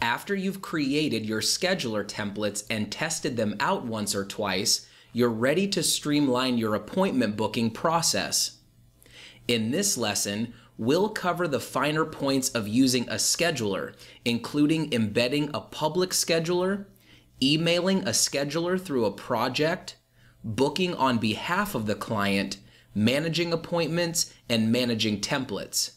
After you've created your scheduler templates and tested them out once or twice, you're ready to streamline your appointment booking process. In this lesson, we'll cover the finer points of using a scheduler, including embedding a public scheduler, emailing a scheduler through a project, booking on behalf of the client, managing appointments, and managing templates.